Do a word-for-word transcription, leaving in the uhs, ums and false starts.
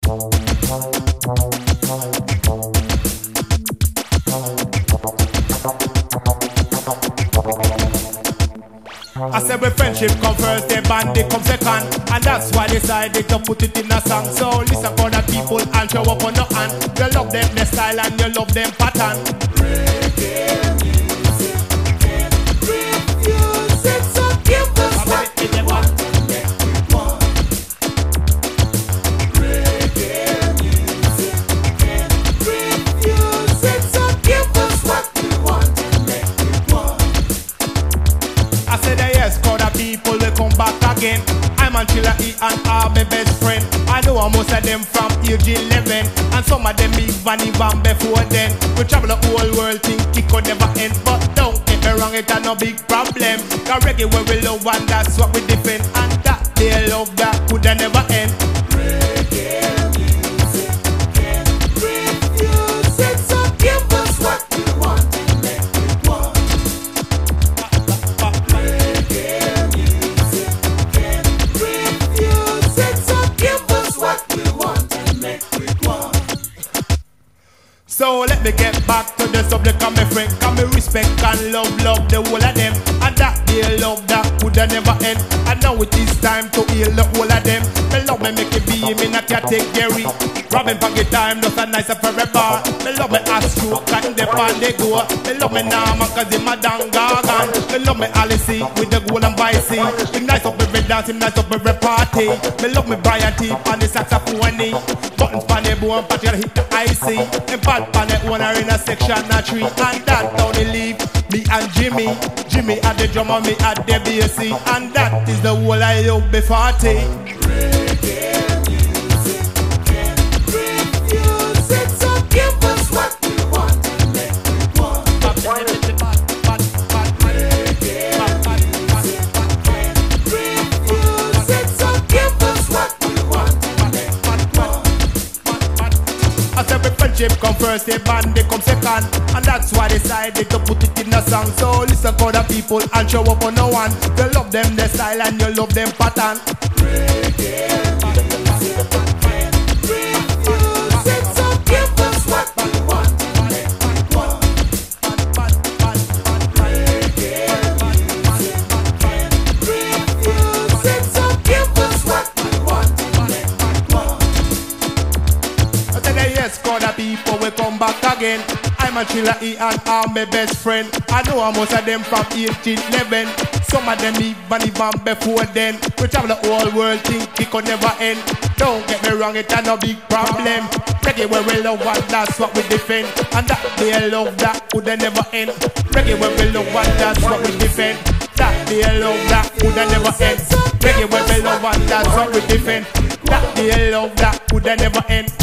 I said when friendship come first, the bandit come second, and that's why I decided to put it in a song. So listen for the people and show up on the hand. You love them their style and you love them pattern. Reggae music can refuse it, so give us what we want and make we want. Reggae music can refuse it, so give us what we want and make we want. I said yes, call the people will come back again. I'm Chilla E and are my best friend. I know most of them from age eleven, and some of them even even before then. We travel the whole world, think it could never end. But don't get me wrong, it's no big problem. The reggae where we love and that's what we defend, and that they love that could never end. Reggae music can refuse it, so give us what we want and make we want. Reggae music can refuse it, so give us what we want and make we want. So let me get back to the subject of my friend. Can me respect and love, love the whole of them, and that they love that could never end. And now it is time to heal the whole of them. Me love me make it be me not category. Robbing pocket time, just a nice forever. Me love me Astro, cutting the pan they go. Me love me Nama cause him a dangagan. Me love me Alice with the gold and vice. Him nice up every dance, him nice up every party. Me love me Brian T and the saxophone. Buttons pan the bone, patch hit the icy. Him bad pan the owner in a section a tree. And that down the leave, me and Jimmy. Jimmy at the drummer, me at the bass. And that is the whole I love before tea. Reggae music can refuse it, so give us what we want and make we want. Reggae music can refuse it, so give us what we want and make we want. I said when friendship come first, the bandit come second, and that's why I decided to put it in a song. So listen for the people and show up on no one. You love them their style and you love them pattern. Reggae music can refuse it, so give us what we want and make we want. Reggae music can refuse it, so give us what we want and make we want. I said yes, call the people will come back again. I'm a Chilla E and I'm my best friend. I know most of them from age eleven. Some of them even even before then. We travel the whole world, think it could never end. Don't get me wrong, it's no big problem. Reggae where we love and that's what we defend, and that they love that could never end. Reggae where we love and that's what we defend, that they love that could never end. Reggae where we love and that's what we defend, that they love that could never end.